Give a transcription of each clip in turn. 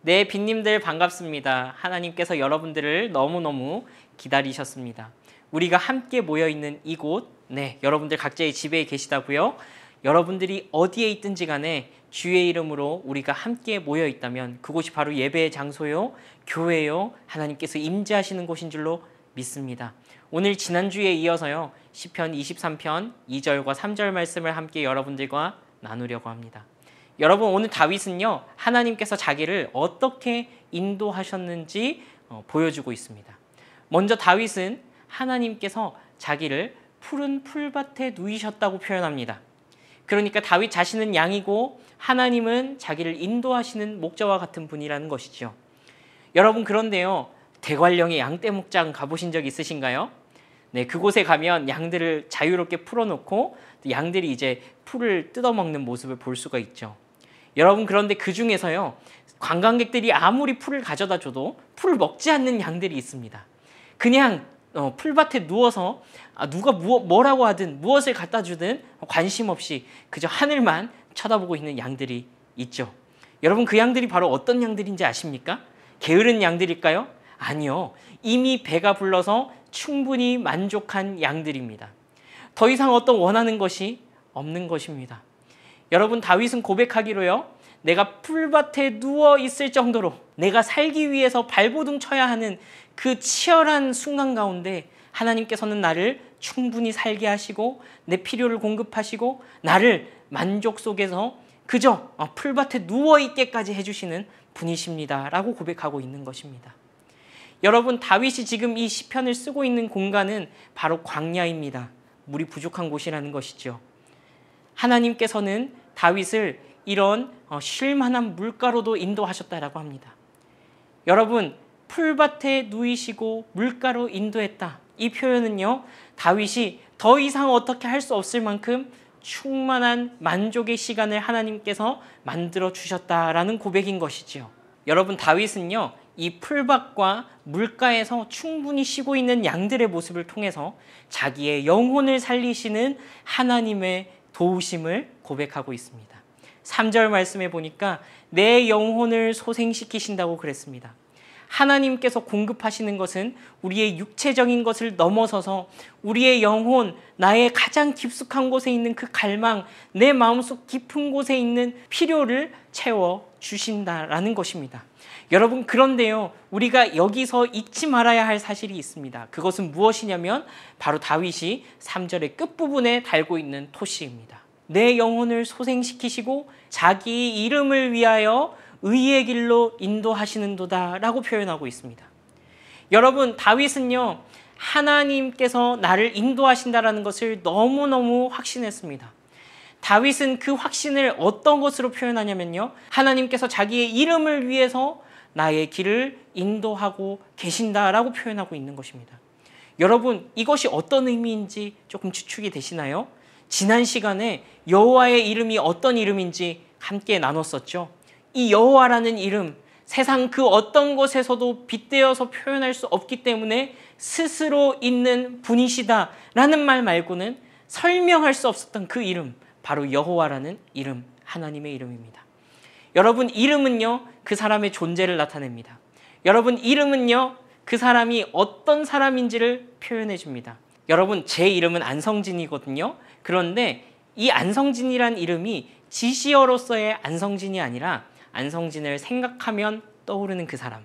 네, 빈님들 반갑습니다. 하나님께서 여러분들을 너무너무 기다리셨습니다. 우리가 함께 모여있는 이곳, 네, 여러분들 각자의 집에 계시다고요? 여러분들이 어디에 있든지 간에 주의 이름으로 우리가 함께 모여있다면 그곳이 바로 예배의 장소요, 교회요, 하나님께서 임재하시는 곳인 줄로 믿습니다. 오늘 지난주에 이어서요, 시편 23편 2절과 3절 말씀을 함께 여러분들과 나누려고 합니다. 여러분, 오늘 다윗은요, 하나님께서 자기를 어떻게 인도하셨는지 보여주고 있습니다. 먼저 다윗은 하나님께서 자기를 푸른 풀밭에 누이셨다고 표현합니다. 그러니까 다윗 자신은 양이고 하나님은 자기를 인도하시는 목자와 같은 분이라는 것이죠. 여러분, 그런데요, 대관령의 양떼 목장 가보신 적 있으신가요? 네, 그곳에 가면 양들을 자유롭게 풀어놓고 양들이 이제 풀을 뜯어먹는 모습을 볼 수가 있죠. 여러분, 그런데 그 중에서요, 관광객들이 아무리 풀을 가져다 줘도 풀을 먹지 않는 양들이 있습니다. 그냥 풀밭에 누워서 누가 뭐라고 하든 무엇을 갖다 주든 관심 없이 그저 하늘만 쳐다보고 있는 양들이 있죠. 여러분, 그 양들이 바로 어떤 양들인지 아십니까? 게으른 양들일까요? 아니요. 이미 배가 불러서 충분히 만족한 양들입니다. 더 이상 어떤 원하는 것이 없는 것입니다. 여러분, 다윗은 고백하기로요, 내가 풀밭에 누워 있을 정도로 내가 살기 위해서 발버둥 쳐야 하는 그 치열한 순간 가운데 하나님께서는 나를 충분히 살게 하시고 내 필요를 공급하시고 나를 만족 속에서 그저 풀밭에 누워있게까지 해주시는 분이십니다 라고 고백하고 있는 것입니다. 여러분, 다윗이 지금 이 시편을 쓰고 있는 공간은 바로 광야입니다. 물이 부족한 곳이라는 것이죠. 하나님께서는 다윗을 이런 쉴만한 물가로도 인도하셨다라고 합니다. 여러분, 풀밭에 누이시고 물가로 인도했다. 이 표현은요, 다윗이 더 이상 어떻게 할 수 없을 만큼 충만한 만족의 시간을 하나님께서 만들어 주셨다라는 고백인 것이지요. 여러분, 다윗은요, 이 풀밭과 물가에서 충분히 쉬고 있는 양들의 모습을 통해서 자기의 영혼을 살리시는 하나님의 도우심을 고백하고 있습니다. 3절 말씀에 보니까 내 영혼을 소생시키신다고 그랬습니다. 하나님께서 공급하시는 것은 우리의 육체적인 것을 넘어서서 우리의 영혼, 나의 가장 깊숙한 곳에 있는 그 갈망, 내 마음속 깊은 곳에 있는 필요를 채워주신다라는 것입니다. 여러분, 그런데요, 우리가 여기서 잊지 말아야 할 사실이 있습니다. 그것은 무엇이냐면 바로 다윗이 3절의 끝부분에 달고 있는 토시입니다. 내 영혼을 소생시키시고 자기 이름을 위하여 의의 길로 인도하시는도다 라고 표현하고 있습니다. 여러분, 다윗은요, 하나님께서 나를 인도하신다라는 것을 너무너무 확신했습니다. 다윗은 그 확신을 어떤 것으로 표현하냐면요, 하나님께서 자기의 이름을 위해서 나의 길을 인도하고 계신다라고 표현하고 있는 것입니다. 여러분, 이것이 어떤 의미인지 조금 추측이 되시나요? 지난 시간에 여호와의 이름이 어떤 이름인지 함께 나눴었죠. 이 여호와라는 이름, 세상 그 어떤 곳에서도 빗대어서 표현할 수 없기 때문에 스스로 있는 분이시다라는 말 말고는 설명할 수 없었던 그 이름, 바로 여호와라는 이름, 하나님의 이름입니다. 여러분, 이름은요, 그 사람의 존재를 나타냅니다. 여러분, 이름은요, 그 사람이 어떤 사람인지를 표현해 줍니다. 여러분, 제 이름은 안성진이거든요. 그런데 이 안성진이란 이름이 지시어로서의 안성진이 아니라 안성진을 생각하면 떠오르는 그 사람.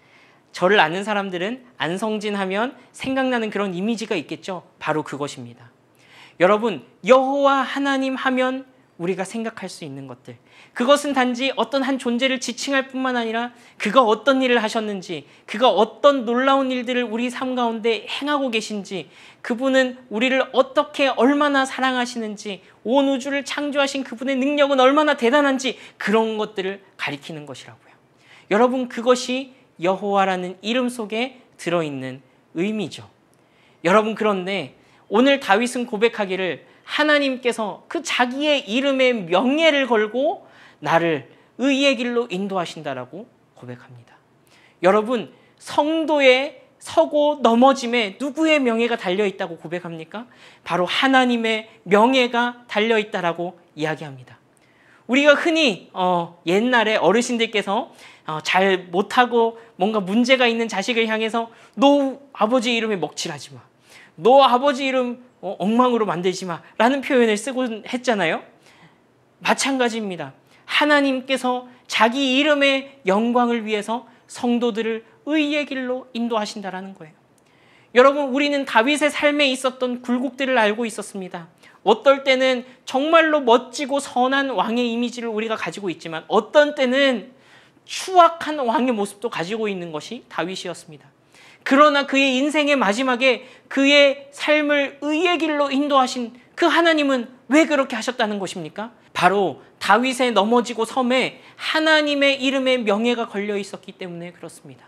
저를 아는 사람들은 안성진 하면 생각나는 그런 이미지가 있겠죠. 바로 그것입니다. 여러분, 여호와 하나님 하면 우리가 생각할 수 있는 것들, 그것은 단지 어떤 한 존재를 지칭할 뿐만 아니라 그가 어떤 일을 하셨는지, 그가 어떤 놀라운 일들을 우리 삶 가운데 행하고 계신지, 그분은 우리를 어떻게 얼마나 사랑하시는지, 온 우주를 창조하신 그분의 능력은 얼마나 대단한지, 그런 것들을 가리키는 것이라고요. 여러분, 그것이 여호와라는 이름 속에 들어있는 의미죠. 여러분, 그런데 오늘 다윗은 고백하기를 하나님께서 그 자기의 이름의 명예를 걸고 나를 의의 길로 인도하신다라고 고백합니다. 여러분, 성도의 서고 넘어짐에 누구의 명예가 달려있다고 고백합니까? 바로 하나님의 명예가 달려있다라고 이야기합니다. 우리가 흔히 옛날에 어르신들께서 잘 못하고 뭔가 문제가 있는 자식을 향해서 너 아버지 이름에 먹칠하지 마, 너 아버지 이름 엉망으로 만들지 마 라는 표현을 쓰곤 했잖아요. 마찬가지입니다. 하나님께서 자기 이름의 영광을 위해서 성도들을 의의 길로 인도하신다라는 거예요. 여러분, 우리는 다윗의 삶에 있었던 굴곡들을 알고 있었습니다. 어떨 때는 정말로 멋지고 선한 왕의 이미지를 우리가 가지고 있지만 어떤 때는 추악한 왕의 모습도 가지고 있는 것이 다윗이었습니다. 그러나 그의 인생의 마지막에 그의 삶을 의의 길로 인도하신 그 하나님은 왜 그렇게 하셨다는 것입니까? 바로 다윗의 넘어지고 섬에 하나님의 이름의 명예가 걸려 있었기 때문에 그렇습니다.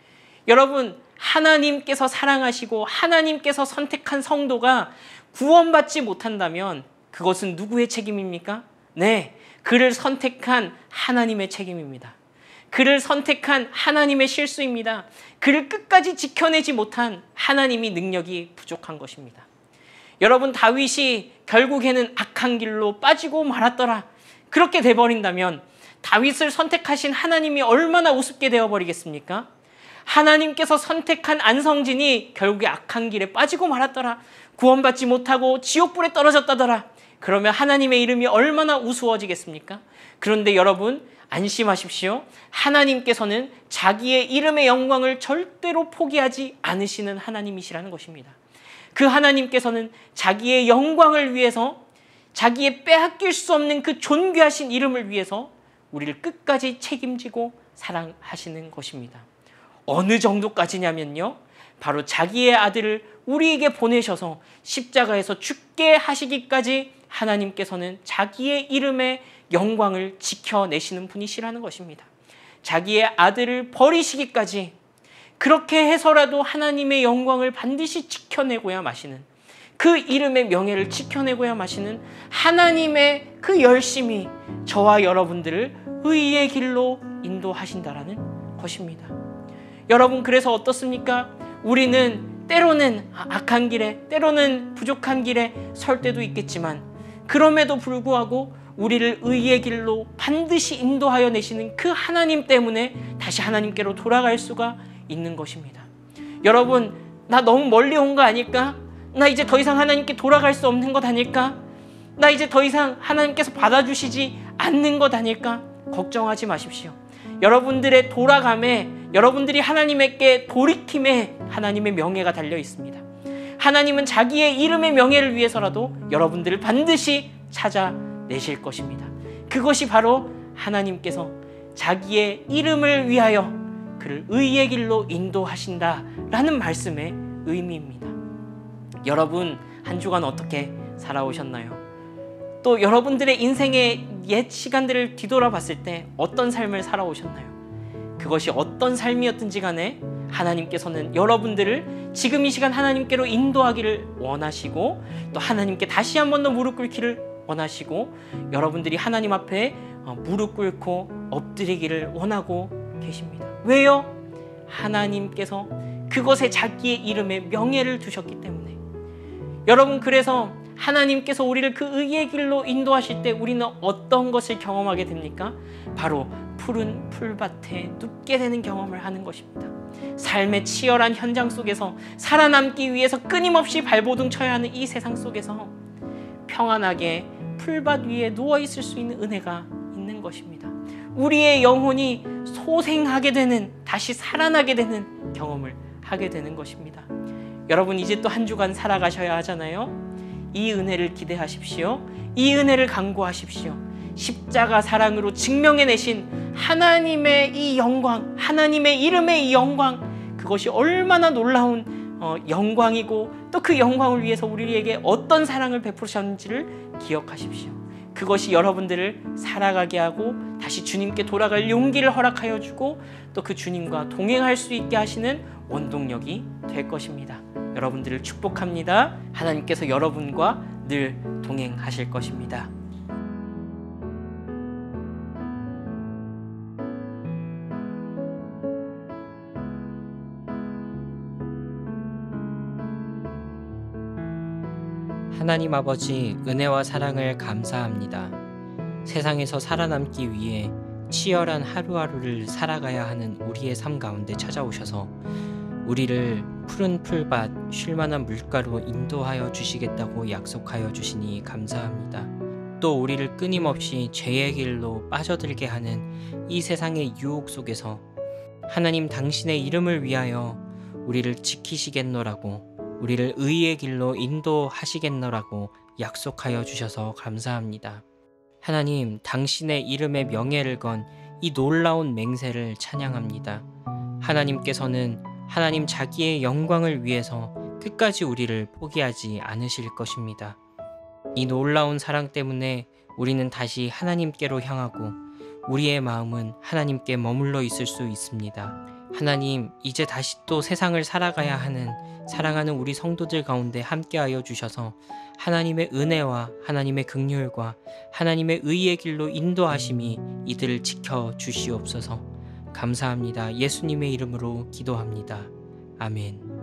여러분, 하나님께서 사랑하시고 하나님께서 선택한 성도가 구원받지 못한다면 그것은 누구의 책임입니까? 네, 그를 선택한 하나님의 책임입니다. 그를 선택한 하나님의 실수입니다. 그를 끝까지 지켜내지 못한 하나님이 능력이 부족한 것입니다. 여러분, 다윗이 결국에는 악한 길로 빠지고 말았더라, 그렇게 돼버린다면 다윗을 선택하신 하나님이 얼마나 우습게 되어버리겠습니까? 하나님께서 선택한 안성진이 결국에 악한 길에 빠지고 말았더라, 구원받지 못하고 지옥불에 떨어졌다더라, 그러면 하나님의 이름이 얼마나 우스워지겠습니까? 그런데 여러분, 안심하십시오. 하나님께서는 자기의 이름의 영광을 절대로 포기하지 않으시는 하나님이시라는 것입니다. 그 하나님께서는 자기의 영광을 위해서, 자기의 빼앗길 수 없는 그 존귀하신 이름을 위해서 우리를 끝까지 책임지고 사랑하시는 것입니다. 어느 정도까지냐면요, 바로 자기의 아들을 우리에게 보내셔서 십자가에서 죽게 하시기까지 하나님께서는 자기의 이름의 영광을 지켜내시는 분이시라는 것입니다. 자기의 아들을 버리시기까지 그렇게 해서라도 하나님의 영광을 반드시 지켜내고야 마시는, 그 이름의 명예를 지켜내고야 마시는 하나님의 그 열심이 저와 여러분들을 의의 길로 인도하신다라는 것입니다. 여러분, 그래서 어떻습니까? 우리는 때로는 악한 길에, 때로는 부족한 길에 설 때도 있겠지만 그럼에도 불구하고 우리를 의의 길로 반드시 인도하여 내시는 그 하나님 때문에 다시 하나님께로 돌아갈 수가 있는 것입니다. 여러분, 나 너무 멀리 온 거 아닐까? 나 이제 더 이상 하나님께 돌아갈 수 없는 것 아닐까? 나 이제 더 이상 하나님께서 받아주시지 않는 것 아닐까? 걱정하지 마십시오. 여러분들의 돌아감에, 여러분들이 하나님께 돌이킴에 하나님의 명예가 달려 있습니다. 하나님은 자기의 이름의 명예를 위해서라도 여러분들을 반드시 찾아내실 것입니다. 그것이 바로 하나님께서 자기의 이름을 위하여 그를 의의 길로 인도하신다라는 말씀의 의미입니다. 여러분, 한 주간 어떻게 살아오셨나요? 또 여러분들의 인생의 옛 시간들을 뒤돌아봤을 때 어떤 삶을 살아오셨나요? 그것이 어떤 삶이었든지 간에 하나님께서는 여러분들을 지금 이 시간 하나님께로 인도하기를 원하시고, 또 하나님께 다시 한 번 더 무릎 꿇기를 원하시고, 여러분들이 하나님 앞에 무릎 꿇고 엎드리기를 원하고 계십니다. 왜요? 하나님께서 그것에 자기의 이름에 명예를 두셨기 때문에. 여러분, 그래서 하나님께서 우리를 그 의의 길로 인도하실 때 우리는 어떤 것을 경험하게 됩니까? 바로 푸른 풀밭에 눕게 되는 경험을 하는 것입니다. 삶의 치열한 현장 속에서 살아남기 위해서 끊임없이 발버둥 쳐야 하는 이 세상 속에서 평안하게 풀밭 위에 누워있을 수 있는 은혜가 있는 것입니다. 우리의 영혼이 소생하게 되는, 다시 살아나게 되는 경험을 하게 되는 것입니다. 여러분, 이제 또 한 주간 살아가셔야 하잖아요. 이 은혜를 기대하십시오. 이 은혜를 간구하십시오. 십자가 사랑으로 증명해내신 하나님의 이 영광, 하나님의 이름의 이 영광, 그것이 얼마나 놀라운 영광이고 또 그 영광을 위해서 우리에게 어떤 사랑을 베푸셨는지를 기억하십시오. 그것이 여러분들을 살아가게 하고 다시 주님께 돌아갈 용기를 허락하여 주고 또 그 주님과 동행할 수 있게 하시는 원동력이 될 것입니다. 여러분들을 축복합니다. 하나님께서 여러분과 늘 동행하실 것입니다. 하나님 아버지, 은혜와 사랑을 감사합니다. 세상에서 살아남기 위해 치열한 하루하루를 살아가야 하는 우리의 삶 가운데 찾아오셔서 우리를 푸른 풀밭 쉴만한 물가로 인도하여 주시겠다고 약속하여 주시니 감사합니다. 또 우리를 끊임없이 죄의 길로 빠져들게 하는 이 세상의 유혹 속에서 하나님 당신의 이름을 위하여 우리를 지키시겠노라고, 우리를 의의 길로 인도하시겠노라고 약속하여 주셔서 감사합니다. 하나님, 당신의 이름의 명예를 건 이 놀라운 맹세를 찬양합니다. 하나님께서는 하나님 자기의 영광을 위해서 끝까지 우리를 포기하지 않으실 것입니다. 이 놀라운 사랑 때문에 우리는 다시 하나님께로 향하고 우리의 마음은 하나님께 머물러 있을 수 있습니다. 하나님, 이제 다시 또 세상을 살아가야 하는 사랑하는 우리 성도들 가운데 함께하여 주셔서 하나님의 은혜와 하나님의 긍휼과 하나님의 의의 길로 인도하심이 이들을 지켜 주시옵소서. 감사합니다. 예수님의 이름으로 기도합니다. 아멘.